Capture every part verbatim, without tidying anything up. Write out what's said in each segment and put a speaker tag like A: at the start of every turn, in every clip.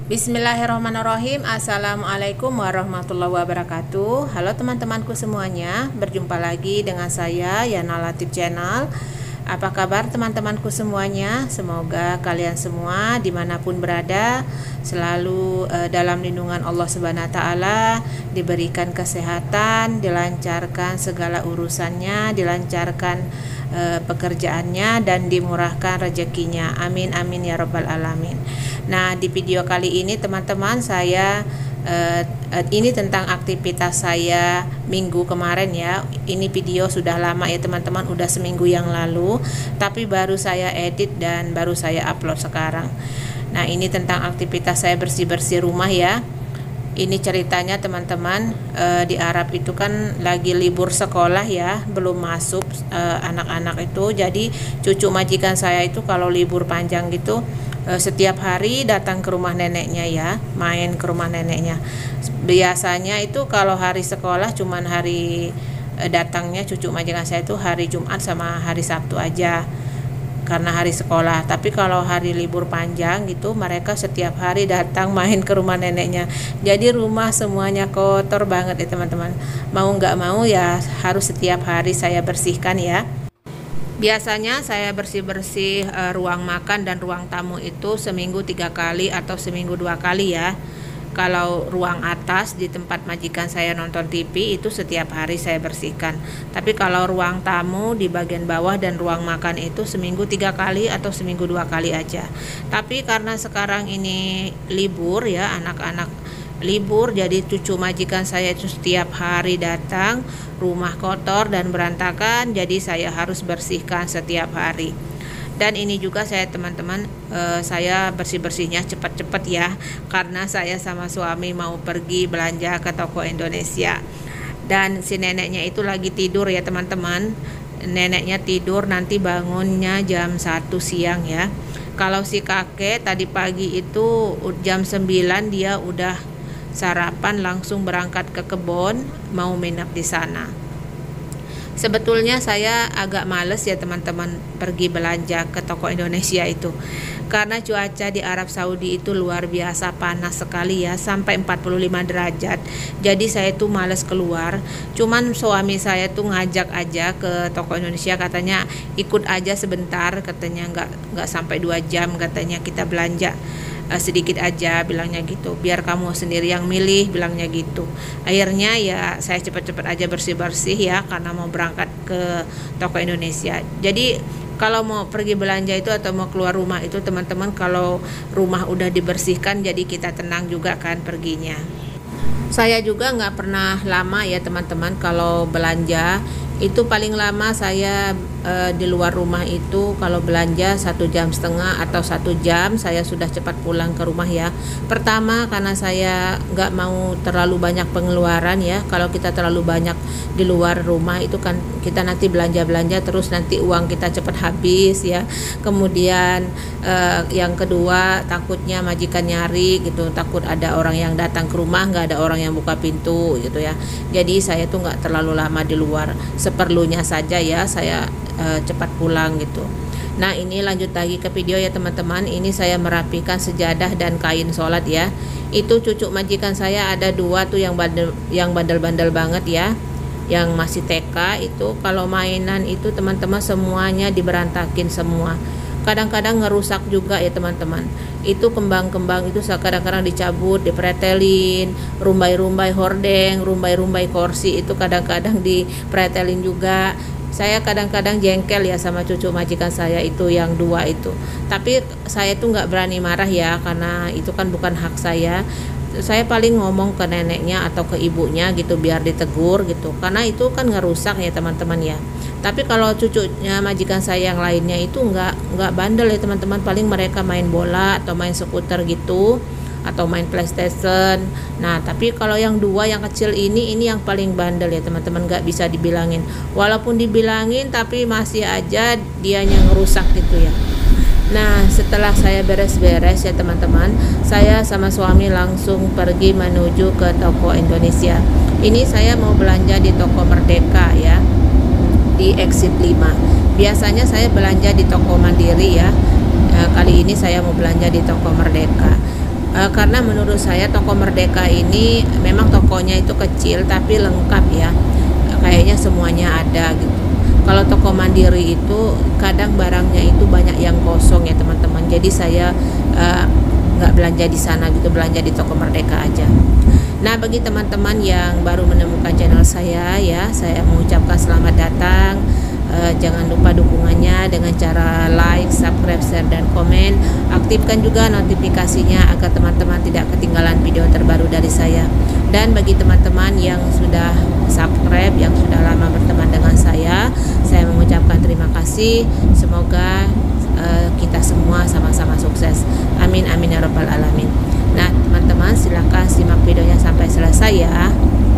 A: Bismillahirrahmanirrahim. Assalamualaikum warahmatullahi wabarakatuh. Halo teman-temanku semuanya, berjumpa lagi dengan saya Yana Latif Channel. Apa kabar teman-temanku semuanya? Semoga kalian semua dimanapun berada selalu uh, dalam lindungan Allah Subhanahu Wa Taala, diberikan kesehatan, dilancarkan segala urusannya, dilancarkan uh, pekerjaannya, dan dimurahkan rezekinya. Amin amin ya rabbal alamin. Nah, di video kali ini teman-teman saya uh, ini tentang aktivitas saya minggu kemarin ya. Ini video sudah lama ya teman-teman, udah seminggu yang lalu, tapi baru saya edit dan baru saya upload sekarang. Nah, ini tentang aktivitas saya bersih-bersih rumah ya. Ini ceritanya teman-teman, uh, di Arab itu kan lagi libur sekolah ya, belum masuk uh, anak-anak itu. Jadi cucu majikan saya itu kalau libur panjang gitu setiap hari datang ke rumah neneknya ya, main ke rumah neneknya. Biasanya itu kalau hari sekolah cuman hari datangnya cucu majikan saya itu hari Jumat sama hari Sabtu aja karena hari sekolah. Tapi kalau hari libur panjang gitu mereka setiap hari datang main ke rumah neneknya. Jadi rumah semuanya kotor banget ya teman-teman. Mau nggak mau ya harus setiap hari saya bersihkan ya. Biasanya saya bersih-bersih e, ruang makan dan ruang tamu itu seminggu tiga kali atau seminggu dua kali ya. Kalau ruang atas di tempat majikan saya nonton T V itu setiap hari saya bersihkan. Tapi kalau ruang tamu di bagian bawah dan ruang makan itu seminggu tiga kali atau seminggu dua kali aja. Tapi karena sekarang ini libur ya, anak-anak libur, jadi cucu majikan saya itu setiap hari datang, rumah kotor dan berantakan, jadi saya harus bersihkan setiap hari. Dan ini juga saya teman-teman, eh, saya bersih-bersihnya cepat-cepat ya, karena saya sama suami mau pergi belanja ke toko Indonesia. Dan si neneknya itu lagi tidur ya teman-teman. Neneknya tidur, nanti bangunnya jam satu siang ya. Kalau si kakek tadi pagi itu jam sembilan dia udah sarapan langsung berangkat ke kebun mau menginap di sana. Sebetulnya saya agak males ya teman-teman pergi belanja ke toko Indonesia itu, karena cuaca di Arab Saudi itu luar biasa panas sekali ya, sampai empat puluh lima derajat. Jadi saya tuh males keluar. Cuman suami saya tuh ngajak aja ke toko Indonesia, katanya ikut aja sebentar, katanya nggak nggak sampai dua jam katanya kita belanja. Uh, sedikit aja bilangnya gitu, biar kamu sendiri yang milih bilangnya gitu. Akhirnya ya saya cepet-cepet aja bersih-bersih ya, karena mau berangkat ke toko Indonesia. Jadi kalau mau pergi belanja itu atau mau keluar rumah itu teman-teman, kalau rumah udah dibersihkan jadi kita tenang juga kan perginya. Saya juga nggak pernah lama ya teman-teman kalau belanja. Itu paling lama saya e, di luar rumah itu kalau belanja satu jam setengah atau satu jam saya sudah cepat pulang ke rumah ya. Pertama karena saya nggak mau terlalu banyak pengeluaran ya. Kalau kita terlalu banyak di luar rumah itu kan kita nanti belanja-belanja terus nanti uang kita cepat habis ya. Kemudian e, yang kedua takutnya majikan nyari gitu, takut ada orang yang datang ke rumah nggak ada orang yang buka pintu gitu ya. Jadi saya tuh nggak terlalu lama di luar, seperlunya saja ya saya e, cepat pulang gitu. Nah, ini lanjut lagi ke video ya teman-teman. Ini saya merapikan sejadah dan kain sholat ya. Itu cucu majikan saya ada dua tuh yang bandel yang bandel-bandel banget ya, yang masih T K itu. Kalau mainan itu teman-teman semuanya diberantakin semua. Kadang-kadang ngerusak juga ya teman-teman. Itu kembang-kembang itu kadang-kadang dicabut, dipretelin, rumbai-rumbai hordeng, rumbai-rumbai kursi itu kadang-kadang dipretelin juga. Saya kadang-kadang jengkel ya sama cucu majikan saya itu yang dua itu. Tapi saya tuh nggak berani marah ya, karena itu kan bukan hak saya. Saya paling ngomong ke neneknya atau ke ibunya gitu biar ditegur gitu, karena itu kan ngerusak ya teman-teman ya. Tapi kalau cucunya majikan saya yang lainnya itu nggak nggak bandel ya teman-teman, paling mereka main bola atau main skuter gitu atau main PlayStation. Nah, tapi kalau yang dua yang kecil ini ini yang paling bandel ya teman-teman, nggak bisa dibilangin. Walaupun dibilangin tapi masih aja dianya ngerusak gitu ya. Nah, setelah saya beres-beres ya teman-teman, saya sama suami langsung pergi menuju ke toko Indonesia. Ini saya mau belanja di toko Merdeka ya, di exit lima. Biasanya saya belanja di toko Mandiri ya. E, kali ini saya mau belanja di toko Merdeka. uh, karena menurut saya toko Merdeka ini memang tokonya itu kecil tapi lengkap ya, kayaknya semuanya ada gitu. Kalau toko Mandiri itu kadang barangnya itu banyak yang kosong ya teman-teman, jadi saya uh, nggak belanja di sana gitu, belanja di toko Merdeka aja. Nah, bagi teman-teman yang baru menemukan channel saya ya, saya mengucapkan selamat datang. Uh, jangan lupa dukungannya dengan cara like, subscribe, share, dan komen. Aktifkan juga notifikasinya agar teman-teman tidak ketinggalan video terbaru dari saya. Dan bagi teman-teman yang sudah subscribe, yang sudah lama berteman dengan saya, saya mengucapkan terima kasih. Semoga uh, kita semua sama-sama sukses. Amin amin ya rabbal alamin. Nah, teman-teman silahkan simak videonya sampai selesai ya.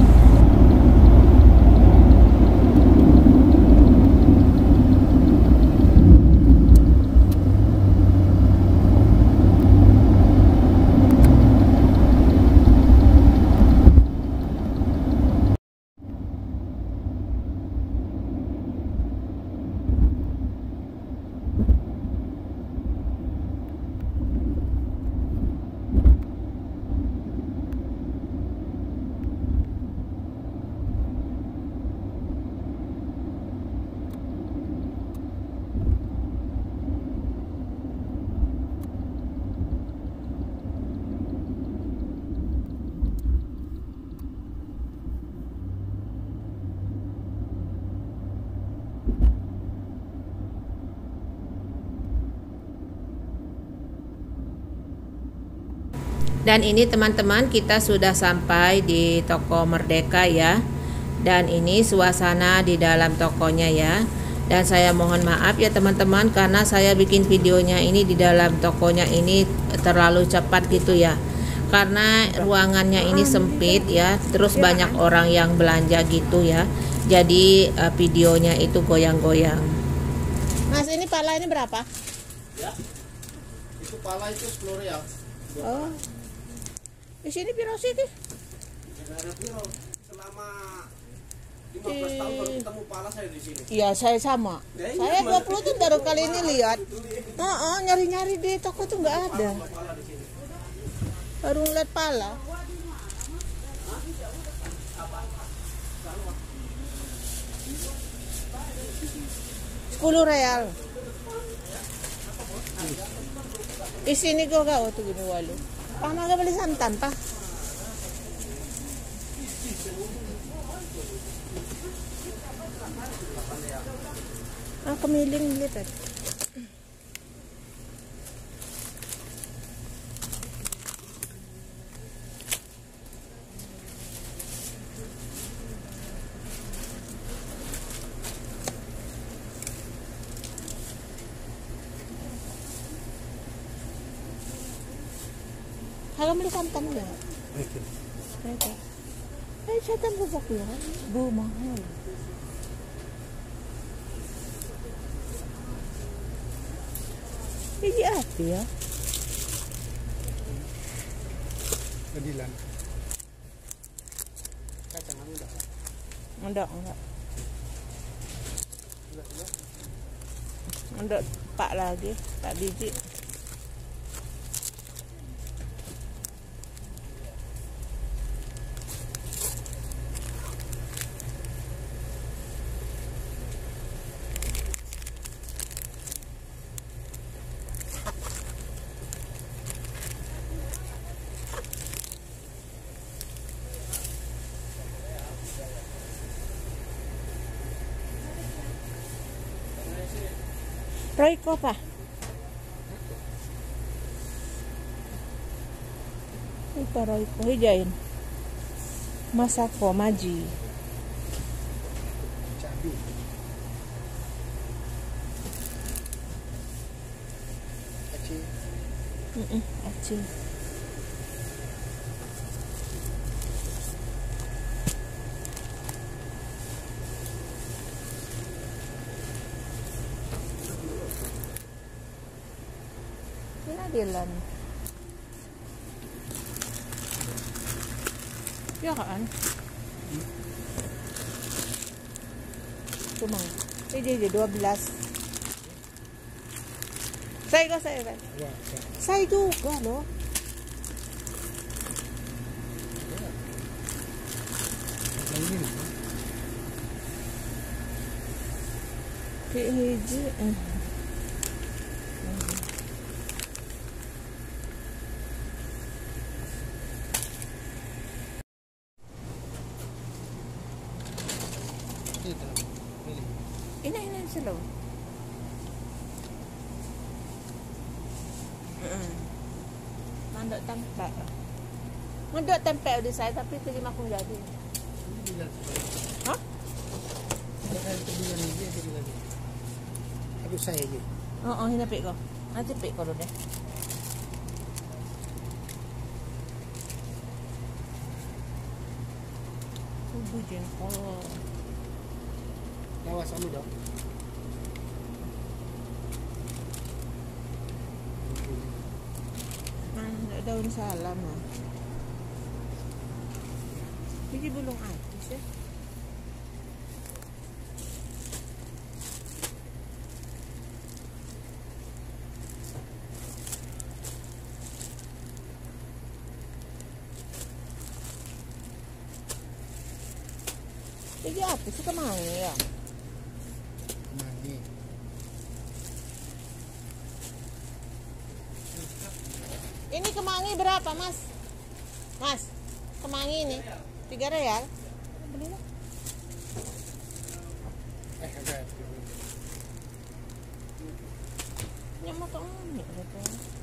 A: Dan ini teman-teman, kita sudah sampai di toko Merdeka ya. Dan ini suasana di dalam tokonya ya. Dan saya mohon maaf ya teman-teman, karena saya bikin videonya ini di dalam tokonya ini terlalu cepat gitu ya. Karena ruangannya ini sempit ya, terus banyak orang yang belanja gitu ya. Jadi uh, videonya itu goyang-goyang. Mas, ini pala ini berapa?
B: Ya, itu pala itu sepuluh rial.
A: Oh. Di sini piro sih ki?
B: Selama lima belas tahun baru ketemu pala saya di sini.
A: Iya, saya sama. Ya, saya dua puluh tuh baru kali ini lihat. Heeh, oh, oh, nyari-nyari di toko tuh nggak ada. Baru ngeliat pala. Sepuluh real. Di sini kok gak waktu gini walu. Pak maga beli santan pak. Ah, kemiling lihat. Kalau beli santan ya? Oke. Oke. Eh, santan bubuk ya? Bu mahal. Ini apa ya?
B: Kedilan. Kacang enggak?
A: Enggak, enggak. Enggak, pak lagi, pak biji. Royco pa. Ito Royco. Hijain. Masako, Maji.
B: Aci.
A: Mm-mm, aci. Dilan. Ya kan? Cuma ini jadi dua belas. Saya juga saya kan. Saya juga loh. Kayak hiji. Eh. Ini ini slow. Heeh. Mandok tempe. Mandok tempe udah saya tapi terima aku jadi. Hah?
B: Habis saya aja.
A: Oh, oh ini pik kok. Nanti pik kok deh. Udah jengkol.
B: Lawas anu dong.
A: Mana daun salam ah. Ini belum habis ya. Ini apa sih kemangi ya?
B: Kemangi.
A: Ini kemangi berapa mas? Mas, kemangi ini tiga real. Belilah.
B: Eh, agak.
A: Yang mau kemangi gitu.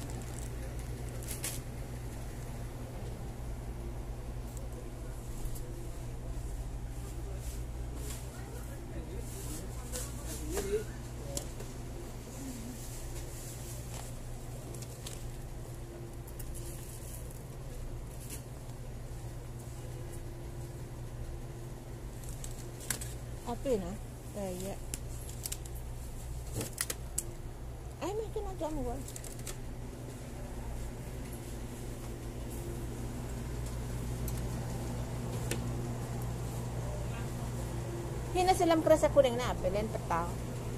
A: Apa na? Kaya. Ay, may kinagam mo. Hina silang presa kuning na apelin petang.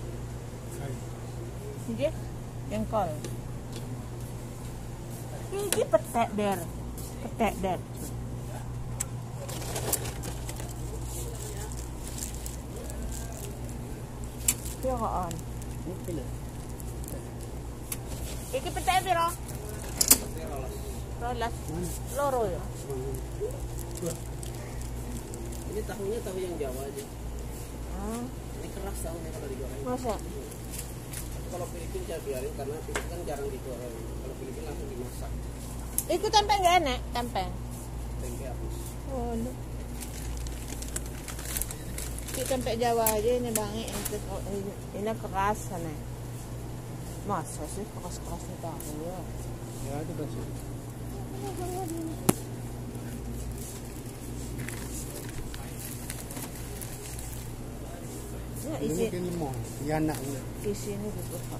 A: Sige. Yang kol. Sige petek der. Petek der. Kayaan. Iki petek biro. Rolas. Loro ya.
B: Ini tahunya tahu yang Jawa aja.
A: Ah.
B: Ini keras tahunya kalau digoreng.
A: Masa?
B: Kalau Filipin saya biarin karena Filipin kan jarang digoreng. Kalau Filipin langsung dimasak.
A: Itu tempe nggak enak, tempe.
B: Tempe habis.
A: Oh, lu. Si tempe Jawa aja ini bangi, ini, ini keras sana. Masa sih keras-keras nih tahu ya?
B: Ya itu bersih.
A: Ya
B: Ini
A: isi,
B: kan limau. Ya nak.
A: isi ini dibuka.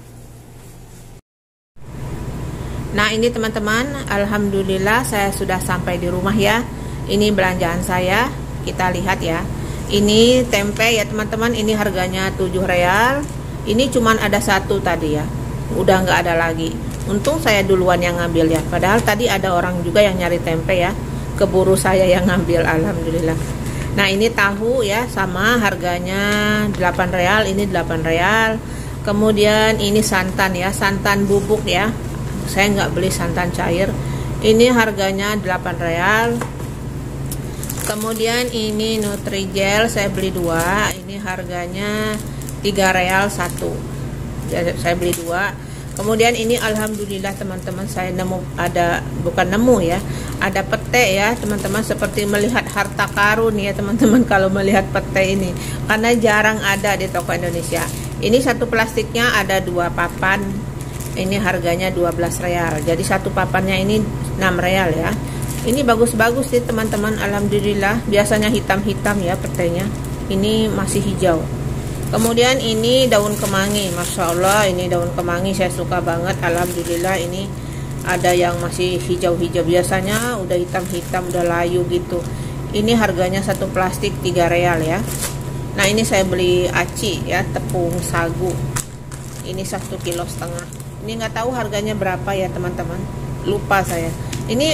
A: Nah ini teman-teman, alhamdulillah saya sudah sampai di rumah ya. Ini belanjaan saya, kita lihat ya. Ini tempe ya teman-teman, ini harganya tujuh real. Ini cuman ada satu tadi ya, udah nggak ada lagi. Untung saya duluan yang ngambil ya, padahal tadi ada orang juga yang nyari tempe ya. Keburu saya yang ngambil, alhamdulillah. Nah ini tahu ya, sama harganya delapan real, ini delapan real. Kemudian ini santan ya, santan bubuk ya. Saya nggak beli santan cair. Ini harganya delapan real. Kemudian ini Nutrijel saya beli dua, ini harganya tiga real satu. Saya beli dua. Kemudian ini alhamdulillah teman-teman saya nemu ada, bukan nemu ya, ada pete ya teman-teman, seperti melihat harta karun ya teman-teman kalau melihat pete ini, karena jarang ada di toko Indonesia. Ini satu plastiknya ada dua papan. Ini harganya dua belas real. Jadi satu papannya ini enam real ya. Ini bagus-bagus sih teman-teman, alhamdulillah. Biasanya hitam-hitam ya petenya, ini masih hijau. Kemudian ini daun kemangi, masya Allah ini daun kemangi saya suka banget, alhamdulillah. Ini ada yang masih hijau-hijau, biasanya udah hitam-hitam, udah layu gitu. Ini harganya satu plastik tiga real ya. Nah ini saya beli aci ya, tepung sagu. Ini satu kilo setengah. Ini nggak tahu harganya berapa ya teman-teman, lupa saya. Ini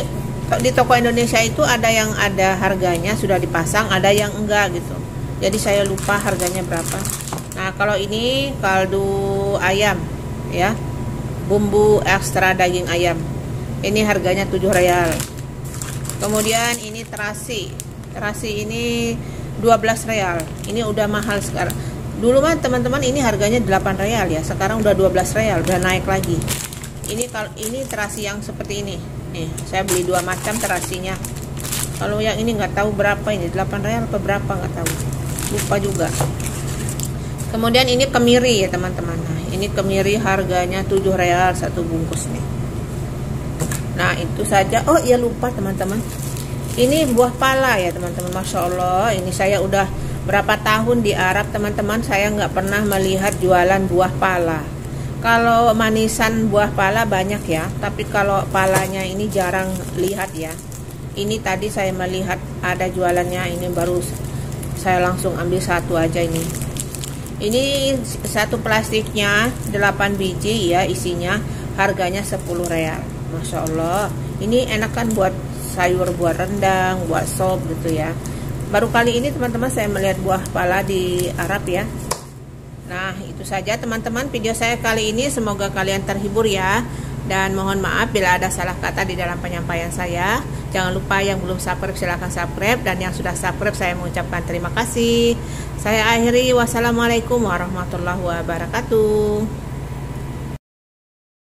A: di toko Indonesia itu ada yang ada harganya sudah dipasang, ada yang enggak gitu. Jadi saya lupa harganya berapa. Nah, kalau ini kaldu ayam ya, bumbu ekstra daging ayam. Ini harganya tujuh real. Kemudian ini terasi. Terasi ini dua belas real. Ini udah mahal sekarang. Dulu mah teman-teman ini harganya delapan real ya. Sekarang udah dua belas real, udah naik lagi. Ini kalau ini terasi yang seperti ini. Nih, saya beli dua macam terasinya. Kalau yang ini nggak tahu berapa ini, delapan real apa berapa nggak tahu. Lupa juga. Kemudian ini kemiri ya teman-teman. Nah, ini kemiri harganya tujuh real satu bungkus nih. Nah, itu saja. Oh, iya lupa teman-teman. Ini buah pala ya teman-teman. Masya Allah, ini saya udah berapa tahun di Arab teman-teman, saya nggak pernah melihat jualan buah pala. Kalau manisan buah pala banyak ya, tapi kalau palanya ini jarang lihat ya. Ini tadi saya melihat ada jualannya, ini baru saya langsung ambil satu aja ini. Ini satu plastiknya delapan biji ya isinya, harganya sepuluh real. Masya Allah, ini enak kan buat sayur, buat rendang, buat sop gitu ya. Baru kali ini teman-teman saya melihat buah pala di Arab ya. Nah, itu saja teman-teman video saya kali ini. Semoga kalian terhibur ya. Dan mohon maaf bila ada salah kata di dalam penyampaian saya. Jangan lupa yang belum subscribe silahkan subscribe. Dan yang sudah subscribe saya mengucapkan terima kasih. Saya akhiri. Wassalamualaikum warahmatullahi wabarakatuh.